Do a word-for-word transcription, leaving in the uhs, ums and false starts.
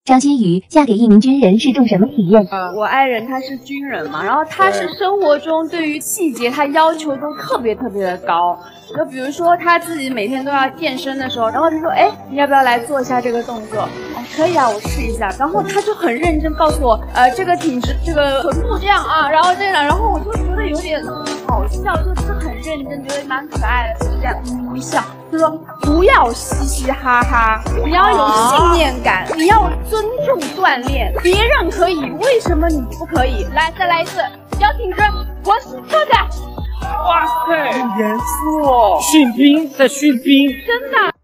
张馨予嫁给一名军人是种什么体验？ 呃，我爱人他是军人嘛，然后他是生活中对于细节他要求都特别特别的高。就比如说他自己每天都要健身的时候，然后他说，哎，你要不要来做一下这个动作？哦，可以啊，我试一下。然后他就很认真告诉我，呃，这个挺直，这个臀部这样啊，然后这样，然后我就觉得有点好笑，就是很认真，觉得蛮可爱的，就是这样一笑。就说不要嘻嘻哈哈，你要有信念感，你要尊重锻炼，别人可以，为什么你不可以？来，再来一次，腰挺直，我是这个。 哇塞，好严肃哦！训兵在训兵， 真的。